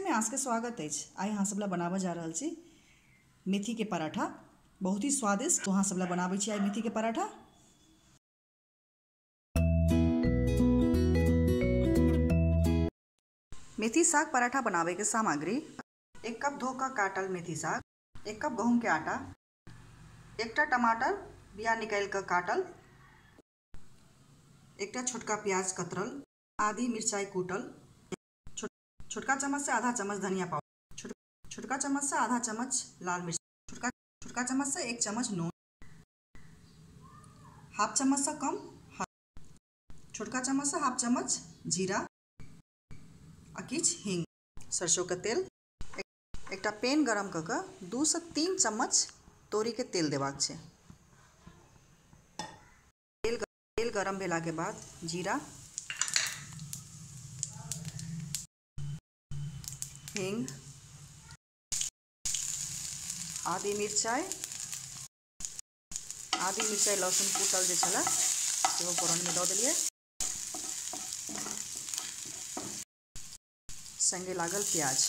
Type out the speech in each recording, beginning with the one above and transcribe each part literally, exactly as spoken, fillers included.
में अहाँ सबके स्वागत अछि। आइ अहाँ सब ला बनाबऽ जा रहल छी मेथी के पराठा, बहुत ही स्वादिष्ट। तो अहाँ सब ला बनाबै छी आइ मेथी के पराठा। मेथी साग पराठा बनावे के सामग्री: एक कप धो कऽ काटल मेथी साग, एक कप गहूम के आटा, एकटा टमाटर बिया निकालि कऽ काटल, एकटा छोटका प्याज कतरल, आधी मिरचाई कूटल, छोटका चम्मच से आधा चम्मच धनिया पाउडर, छोटका चम्मच से आधा चम्मच लाल मिर्च, छोटका छोटका चम्मच से एक चम्मच नून, हाफ चम्मच से कम छोटका चम्मच से हाफ चम्मच जीरा आ किछ हींग, सरसों के तेल। एकटा पैन गरम कऽ कऽ दू से तीन चम्मच तोरी के तेल देबाक छै। तेल तेल गरम भेला के बाद जीरा, हींग, आधी मिरचाई आधी मिरचाई लहसुन कूटल जे छलै सेहो फोरन में दऽ देलियै। संगे लागल प्याज।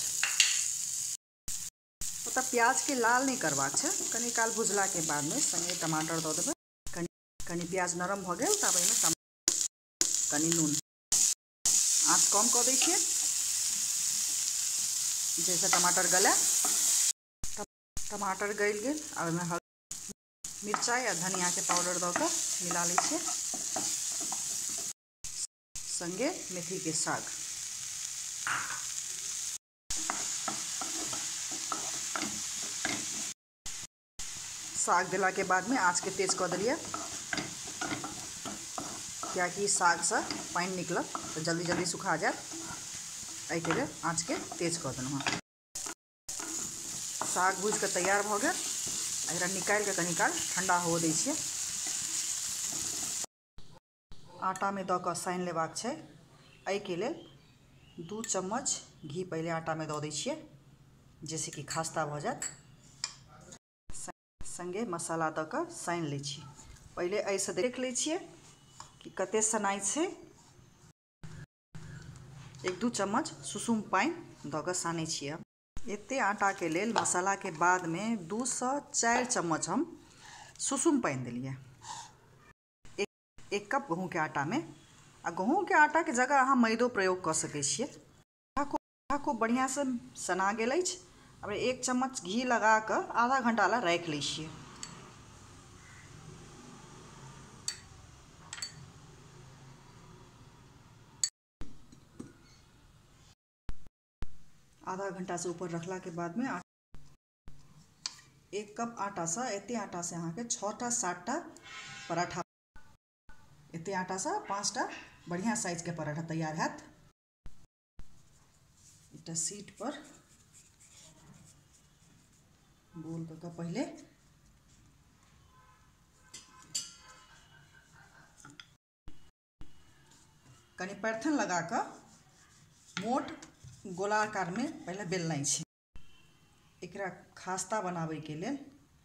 मतलब प्याज के लाल नहीं करबाक छै, कनी काल भुजला के बाद में संगे टमाटर दऽ देबै। कनी कनी प्याज नरम भऽ गेल तब एहिमे टमाटर, कनी नून, आँच कम कऽ दै छियै जैसे टमाटर गले। टमाटर गल गेल, अब एहिमे मिरचाई आ धनिया के पाउडर दऽ कऽ मिला लै छियै, संगे मेथी के साग। साग देला के बाद में आँच के तेज कऽ देलियै, कियाकि साग से पानि निकलत तो जल्दी जल्दी सुखा जायत, एहि के लेल आँच के तेज कऽ देलहुँ हँ। साग भूज के तैयार भऽ गेल, एकरा निकालि के कनी काल ठंडा हो दै छियै। आटा में दऽ कऽ सानि लेबाक छै। एहि के लेल दू चम्मच घी पहिले आटा में दऽ दै छियै, जैसे कि खास्ता भऽ जायत। संगे मसाला दऽ कऽ सानि लै छी। पहिले एहिसँ देख लै छियै कि कते सनाइ छै। एक दू चम्मच सुसुम पानि दऽ कऽ सानै छियै। एते आटा के लेल मसाला के बाद में दू से चारि चम्मच हम सुसुम पानि देलियै। एक, एक कप गहूँ के आटा में, आ गहूँ के आटा के जगह अहाँ मैदो प्रयोग कऽ सकै छियै। आटा खूब बढ़िया से सना गेल अछि। अब एक चम्मच घी लगा कऽ आधा घंटा ला राखि लै छियै। आधा घंटा से ऊपर रखला के बाद में एक कप आटा से एते आटा से अहाँ के छः टा सात टा पराठा, एते आटा से पाँच टा बढ़िया साइज के पराठा तैयार हैत। एकटा सीट पर गोल कऽ कऽ पहिले कनी परथन लगा कऽ मोट गोलाकार में पहले बेलनाइ छै। एकरा खास्ता बनाबै के लेल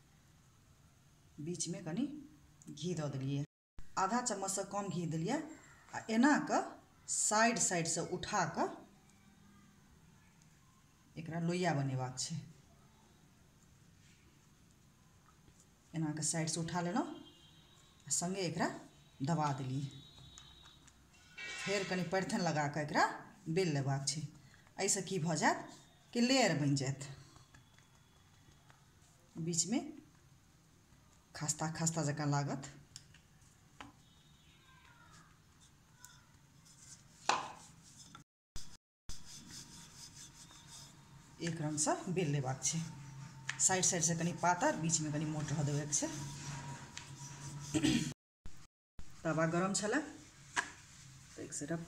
बीच में कनी घी दऽ देलियै, आधा चम्मच से कम घी देलियै, आ एना कऽ साइड साइड से उठा कऽ एकरा लोइया बनेबाक छै। एना कऽ साइड से उठा लेलहुँ, संगे एकरा दबा देलियै। फेर कनी परथन लगा कऽ एकरा बेल लेबाक छै। एहिसँ की भऽ जायत कि लेयर बनि जायत, बीच में खस्ता खस्ता जकाँ लागत। एक रंग से बेल लेबाक छै। साइड साइड से कनी पातर, बीच में कनी मोट रह देबाक छै। तवा गरम छलै, एक सिरफ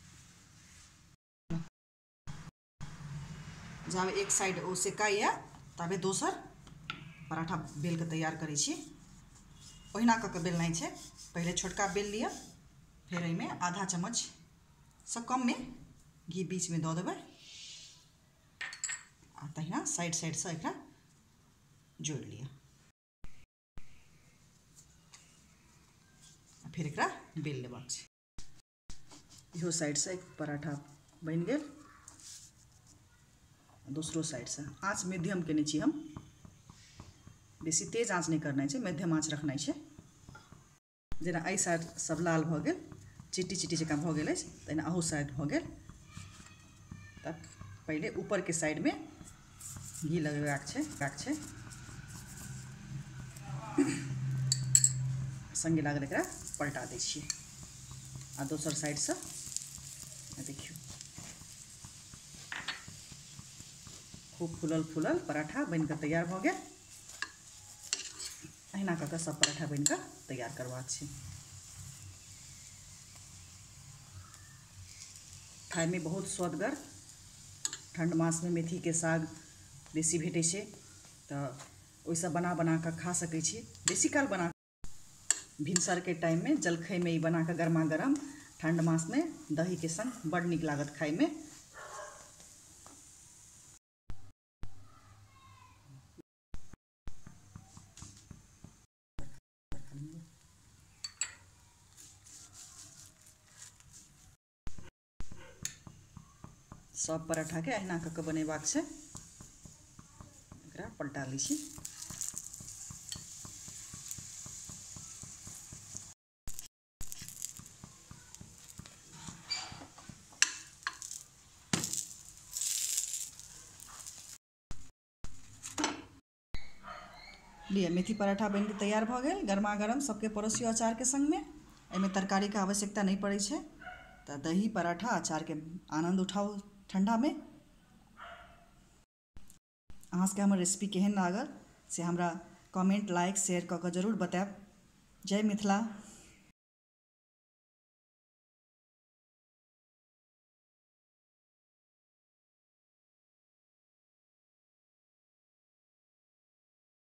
जब एक साइड ओ सेकाइए तबे दोसर पराठा बेल के तैयार करै छी। ओहिना कऽ के बेलनाइ छै। पहिले छोटका बेल लिअ, फिर एहिमे आधा चम्मच से कम में घी बीच में दऽ देबै, आ तहिना साइड साइड से एकरा जोड़ि लिअ। फिर एकरा बेल लेबाक छै। इहो साइड से एक पराठा बनि गेल। दोसरो साइड से आँच मध्यम केने छी हम, बेसी तेज आँच नहीं करना है, मध्यम आँच रखना है। जेना एहि साइड सब लाल भ गेल, चिट्टी चिट्टी जकाँ भ गेल अछि, तहिना अहू साइड भ गेल। तब पहले ऊपर के साइड में घी लगेबाक छै, राख छै संगे लागल एकरा पलटा दै छियै। आ दोसर साइड से देखियो खूब फूलल फूलल पराठा बनकर तैयार भ गेल। अहिना कऽ कऽ सब पराठा बनकर तैयार करबाक छै। खाय में बहुत स्वदगर, ठंड मास में मेथी के साग बेसी भेटै छै, तऽ ओइसे बना बना कऽ खा सकै छी। बेसी काल बना भिनसर के टाइम में जलखै में ई बना कऽ गरमा गरम ठंड मास में दही के संग बड़ नीक लागत खाय में। सब पराठा के अहिना कऽ कऽ बनेबाक छै। एकरा पलटा लै छी। लिए मेथी पराठा बन के तैयार भ गेल, गरमा गरम सबके परोसियो अचार के संग में। एहिमे तरकारी के आवश्यकता नहीं पड़ै छै, तऽ दही पराठा अचार के आनंद उठाउ ठंडा में। अहाँ सबके हमर रेसिपी केहन लागल से हमरा कमेंट लाइक शेयर कऽ कऽ जरूर बताएब। जय मिथिला।